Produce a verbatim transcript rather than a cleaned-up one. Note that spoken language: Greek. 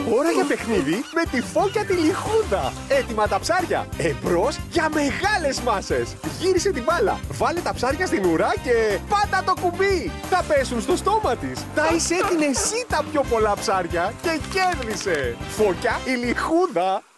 Ώρα για παιχνίδι με τη Φώκια τη Λιχούδα. Έτοιμα τα ψάρια. Εμπρός για μεγάλες μάσες. Γύρισε την μπάλα. Βάλε τα ψάρια στην ουρά και πάτα το κουμπί. Θα πέσουν στο στόμα της. Τάισε την εσύ τα πιο πολλά ψάρια και κέρδισε. Φώκια η Λιχούδα.